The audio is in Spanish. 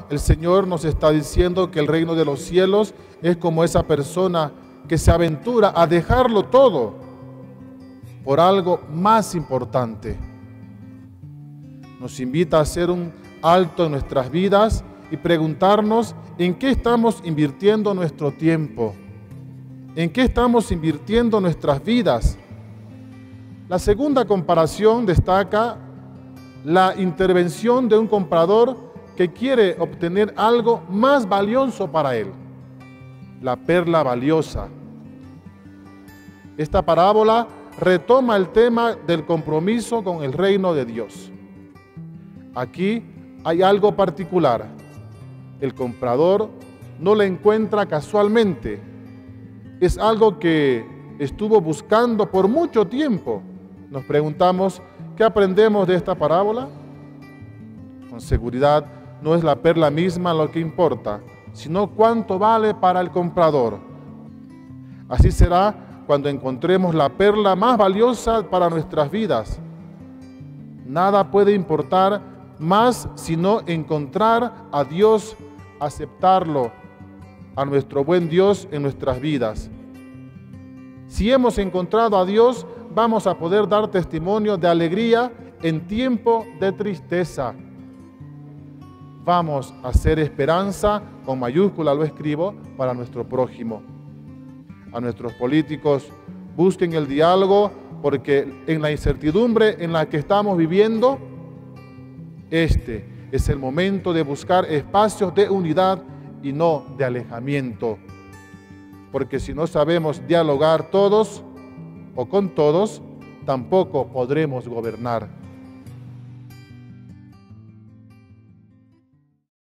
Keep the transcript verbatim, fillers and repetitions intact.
el Señor nos está diciendo que el reino de los cielos es como esa persona que se aventura a dejarlo todo por algo más importante. Nos invita a hacer un alto en nuestras vidas y preguntarnos en qué estamos invirtiendo nuestro tiempo, en qué estamos invirtiendo nuestras vidas. La segunda comparación destaca la intervención de un comprador que quiere obtener algo más valioso para él, la perla valiosa. Esta parábola retoma el tema del compromiso con el reino de Dios. Aquí hay algo particular. El comprador no la encuentra casualmente. Es algo que estuvo buscando por mucho tiempo. Nos preguntamos, ¿qué aprendemos de esta parábola? Con seguridad, no es la perla misma lo que importa, sino cuánto vale para el comprador. Así será cuando encontremos la perla más valiosa para nuestras vidas. Nada puede importar más sino encontrar a Dios, aceptarlo, a nuestro buen Dios en nuestras vidas. Si hemos encontrado a Dios, vamos a poder dar testimonio de alegría en tiempo de tristeza. Vamos a hacer esperanza, con mayúscula lo escribo, para nuestro prójimo. A nuestros políticos, busquen el diálogo, porque en la incertidumbre en la que estamos viviendo, este es el momento de buscar espacios de unidad y no de alejamiento. Porque si no sabemos dialogar todos o con todos, tampoco podremos gobernar.